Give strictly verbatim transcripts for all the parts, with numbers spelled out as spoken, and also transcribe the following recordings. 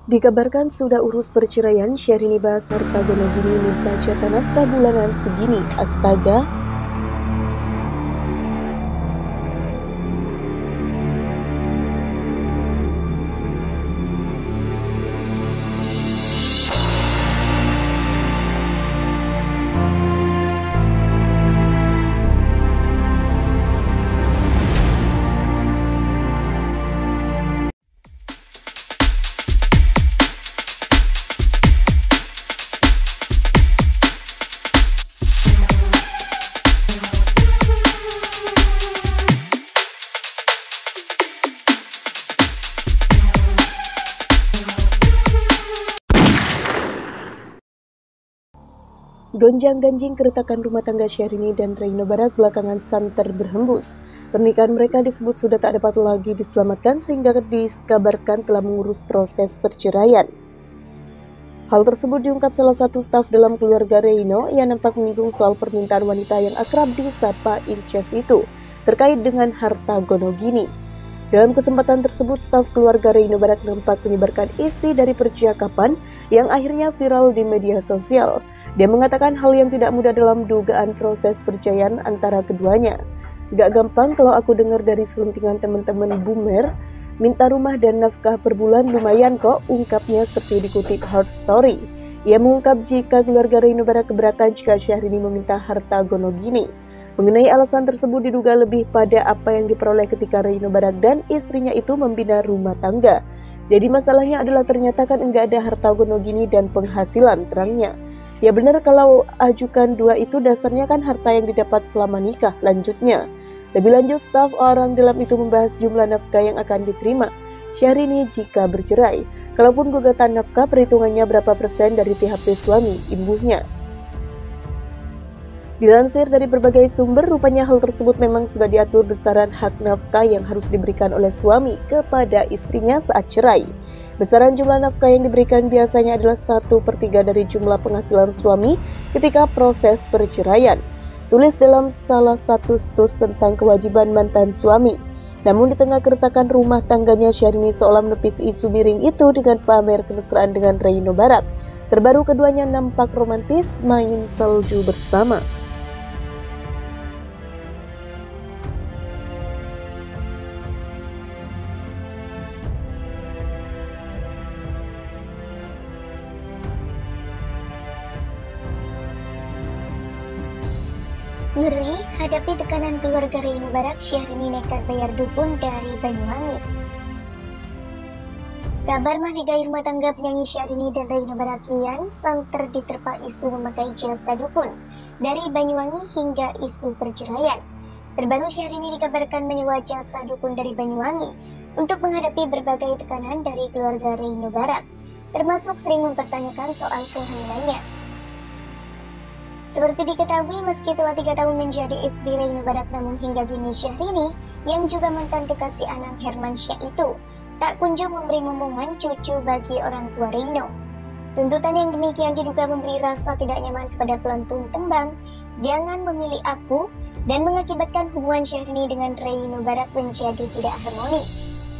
Dikabarkan sudah urus perceraian, Syahrini bahas harta gono gini minta jatah nafkah bulanan segini. Astaga. Gonjang-ganjing keretakan rumah tangga Syahrini dan Reino Barak belakangan santer berhembus. Pernikahan mereka disebut sudah tak dapat lagi diselamatkan sehingga dikabarkan telah mengurus proses perceraian. Hal tersebut diungkap salah satu staf dalam keluarga Reino yang nampak menyinggung soal permintaan wanita yang akrab disapa Inces itu terkait dengan harta gono gini. Dalam kesempatan tersebut, staf keluarga Reino Barak nampak menyebarkan isi dari percakapan yang akhirnya viral di media sosial. Dia mengatakan hal yang tidak mudah dalam dugaan proses perceraian antara keduanya. Gak gampang kalau aku dengar dari selentingan teman-teman boomer, minta rumah dan nafkah per bulan lumayan kok, ungkapnya seperti dikutip Hard Story. Ia mengungkap jika keluarga Reino Barak keberatan jika Syahrini meminta harta gono gini. Mengenai alasan tersebut diduga lebih pada apa yang diperoleh ketika Reino Barak dan istrinya itu membina rumah tangga. Jadi masalahnya adalah ternyata kan enggak ada harta gono gini dan penghasilan, terangnya. Ya benar kalau ajukan dua itu dasarnya kan harta yang didapat selama nikah, lanjutnya. Lebih lanjut, staf orang dalam itu membahas jumlah nafkah yang akan diterima Syahrini jika bercerai. Kalaupun gugatan nafkah, perhitungannya berapa persen dari P H P suami, imbuhnya. Dilansir dari berbagai sumber, rupanya hal tersebut memang sudah diatur besaran hak nafkah yang harus diberikan oleh suami kepada istrinya saat cerai. Besaran jumlah nafkah yang diberikan biasanya adalah satu per tiga dari jumlah penghasilan suami ketika proses perceraian. Tulis dalam salah satu status tentang kewajiban mantan suami. Namun di tengah keretakan rumah tangganya, Syahrini seolah menepis isu miring itu dengan pamer kemesraan dengan Reino Barak. Terbaru keduanya nampak romantis main salju bersama. Ngeri hadapi tekanan keluarga Reino Barak, Syahrini nekat bayar dukun dari Banyuwangi. Kabar mahligai rumah tangga penyanyi Syahrini dan Reino Barak kian santer diterpa isu memakai jasa dukun dari Banyuwangi hingga isu perceraian. Terbaru, Syahrini dikabarkan menyewa jasa dukun dari Banyuwangi untuk menghadapi berbagai tekanan dari keluarga Reino Barak, termasuk sering mempertanyakan soal kehamilannya. Seperti diketahui, meski telah tiga tahun menjadi istri Reino Barak, namun hingga kini Syahrini, yang juga mantan kekasih Anang Hermansyah itu, tak kunjung memberi momongan cucu bagi orang tua Reino. Tuntutan yang demikian diduga memberi rasa tidak nyaman kepada pelantun tembang "Jangan Memilih Aku" dan mengakibatkan hubungan Syahrini dengan Reino Barak menjadi tidak harmonis.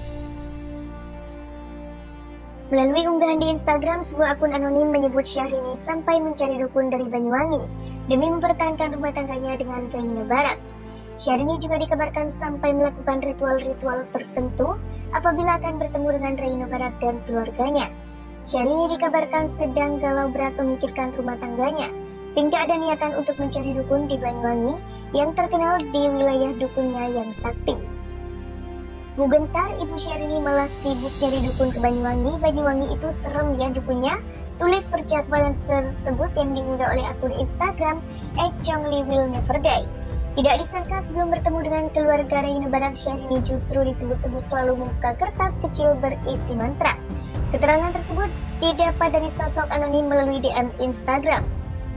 Melalui unggahan di Instagram, sebuah akun anonim menyebut Syahrini sampai mencari dukun dari Banyuwangi demi mempertahankan rumah tangganya dengan Reino Barak. Syahrini juga dikabarkan sampai melakukan ritual-ritual tertentu apabila akan bertemu dengan Reino Barak dan keluarganya. Syahrini dikabarkan sedang galau berat memikirkan rumah tangganya, sehingga ada niatan untuk mencari dukun di Banyuwangi yang terkenal di wilayah dukunnya yang sakti. Bugentar, ibu Syahrini malah sibuk nyari dukun ke Banyuwangi. Banyuwangi itu serem ya dukunnya, tulis percakapan tersebut yang diunggah oleh akun Instagram et chongli will never die. Tidak disangka sebelum bertemu dengan keluarga Reino Barak, Syahrini justru disebut-sebut selalu membuka kertas kecil berisi mantra. Keterangan tersebut didapat dari sosok anonim melalui D M Instagram.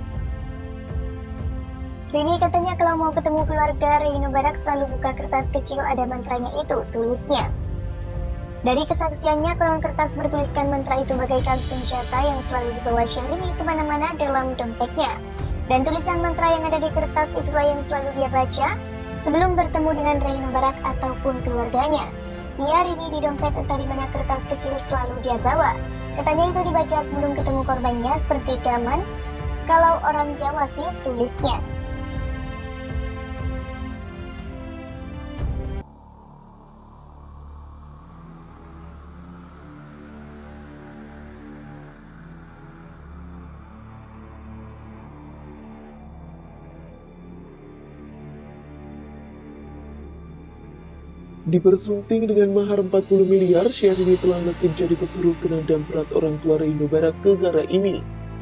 Rini katanya kalau mau ketemu keluarga Reino Barak selalu buka kertas kecil ada mantranya itu, tulisnya. Dari kesaksiannya, konon kertas bertuliskan mantra itu bagaikan senjata yang selalu dibawa Syahrini kemana-mana dalam dompetnya. Dan tulisan mantra yang ada di kertas itulah yang selalu dia baca sebelum bertemu dengan Reino Barak ataupun keluarganya. Iya, hari ini di dompet entah di mana kertas kecil selalu dia bawa. Katanya itu dibaca sebelum ketemu korbannya seperti gaman. Kalau orang Jawa sih tulisnya. Dipersunting dengan mahar empat puluh miliar, Syahrini telah nasib jadi pesuruh kena damprat orang tua Reino Barak ke gara ini.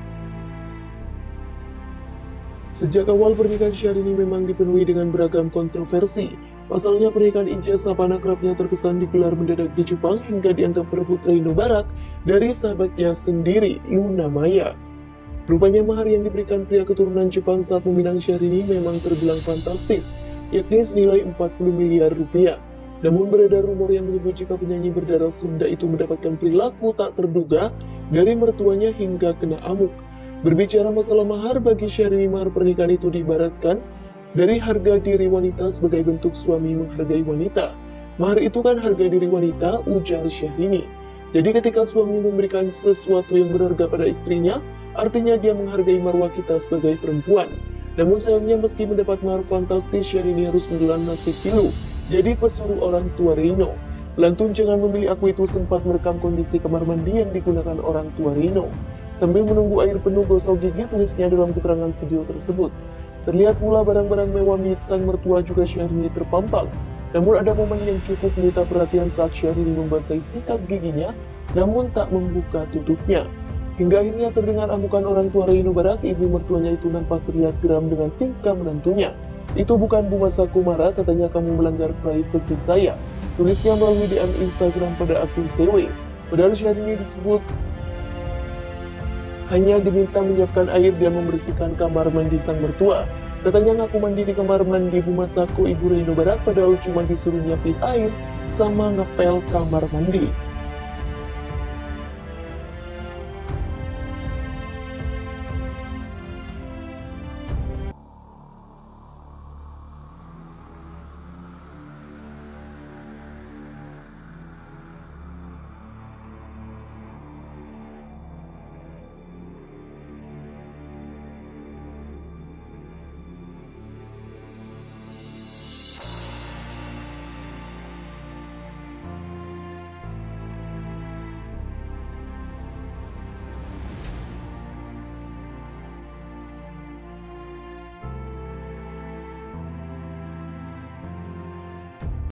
Sejak awal pernikahan Syahrini memang dipenuhi dengan beragam kontroversi. Pasalnya pernikahan ijazah anak akrabnya terkesan digelar mendadak di Jepang hingga dianggap merebut Reino Barak dari sahabatnya sendiri, Luna Maya. Rupanya mahar yang diberikan pria keturunan Jepang saat meminang Syahrini memang terbilang fantastis, yakni senilai empat puluh miliar rupiah. Namun beredar rumor yang menyebut jika penyanyi berdarah Sunda itu mendapatkan perilaku tak terduga dari mertuanya hingga kena amuk. Berbicara masalah mahar, bagi Syahrini mahar pernikahan itu diibaratkan dari harga diri wanita sebagai bentuk suami menghargai wanita. Mahar itu kan harga diri wanita, ujar Syahrini. Jadi ketika suami memberikan sesuatu yang berharga pada istrinya, artinya dia menghargai marwah kita sebagai perempuan. Namun sayangnya meski mendapat mahar fantastis, Syahrini harus menelan nasib pilu jadi pesuruh orang tua Reino. Lantun "Jangan Memilih Aku" itu sempat merekam kondisi kamar mandi yang digunakan orang tua Reino. Sambil menunggu air penuh gosok gigi, tulisnya dalam keterangan video tersebut. Terlihat pula barang-barang mewah milik sang mertua juga Syahrini terpampang. Namun ada momen yang cukup menyita perhatian saat Syahrini membasahi sikat giginya, namun tak membuka tutupnya. Hingga akhirnya terdengar amukan orang tua Reino Barak, ibu mertuanya itu nampak terlihat geram dengan tingkah menantunya. "Itu bukan Bu Masako marah, katanya kamu melanggar privasi saya," tulisnya melalui D M Instagram pada akun C W. Padahal Syahrini disebut hanya diminta menyiapkan air dan membersihkan kamar mandi sang mertua. Katanya ngaku mandi di kamar mandi Bu Masako ibu Reino Barak, padahal cuma disuruh nyiapin air sama ngepel kamar mandi.